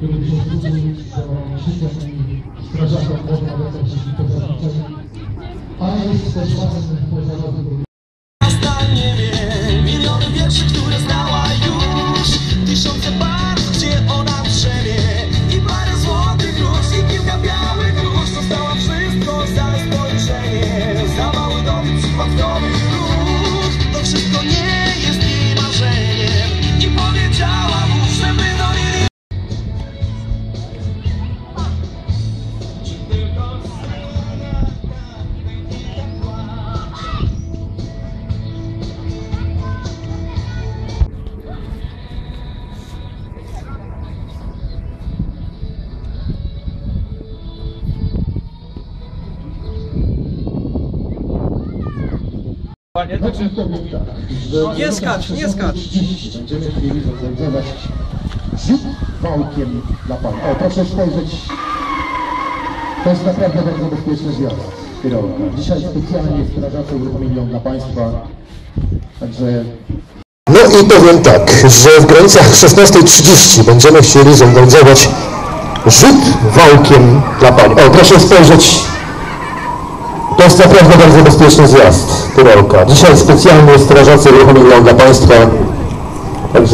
który się służył wszystkim strażakom można dostać to zaliczenie, ale jest też ważny pożarowy. Ostatnie miliony wierszy, które znała już, tysiące barw, gdzie ona drzemie, i parę złotych róż, i kilka białych róż. Została wszystko za spojrzenie, za mały dom i przypadkowy ruch. To wszystko nie jest jej marzeniem, i powiedziała mu, żeby do niej Nie skacz, nie skacz. Będziemy chcieli zorganizować rzut wałkiem dla Pana. O, proszę spojrzeć. To jest naprawdę bardzo bezpieczny zjazd. Kierowca. Dzisiaj specjalnie strażacy uruchomili ją dla Państwa. Także... No i powiem tak, że w granicach 16:30 będziemy chcieli zorganizować rzut wałkiem dla Pani. O, proszę spojrzeć. To jest naprawdę bardzo bezpieczny zjazd, Tyrolka. Dzisiaj specjalnie strażacy uruchomili ją dla Państwa. Także...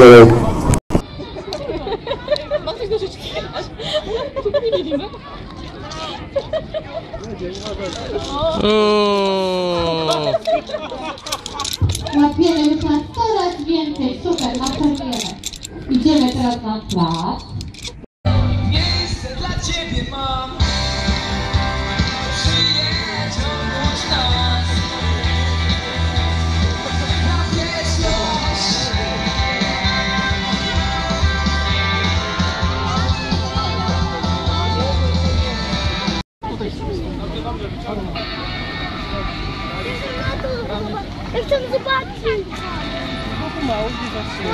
Łapiemy coraz więcej, super, apelujemy. Idziemy teraz na plac. miejsce dla ciebie mam. Przyjedź, obudź nas na wieczność. Ja chcę zobaczyć! Mało gdzie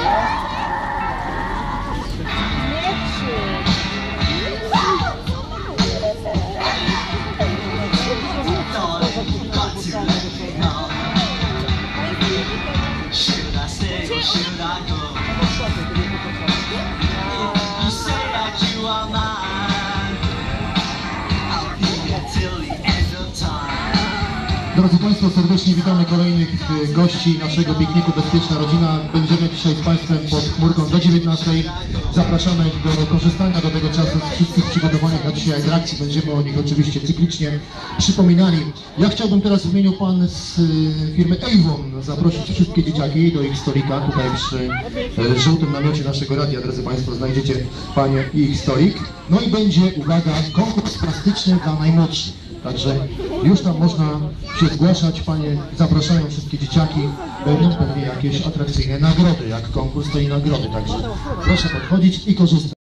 Should I stay or should I go? You say that you are mine, I'll be here till the end of time. Drodzy Państwo, serdecznie witamy kolejnych gości naszego pikniku Bezpieczna Rodzina. Będziemy dzisiaj z Państwem pod chmurką do 19. Zapraszamy do korzystania do tego czasu z wszystkich przygotowanych na dzisiaj atrakcji. Będziemy o nich oczywiście cyklicznie przypominali. Ja chciałbym teraz w imieniu Pan z firmy Avon zaprosić wszystkie dzieciaki do ich stolika. Tutaj przy żółtym namiocie naszego radia, drodzy Państwo, znajdziecie Panie i ich stolik. No i będzie, uwaga, konkurs plastyczny dla najmłodszych. Także już tam można się zgłaszać, Panie zapraszają wszystkie dzieciaki, będą pewnie jakieś atrakcyjne nagrody, jak konkurs to i nagrody, także proszę podchodzić i korzystać.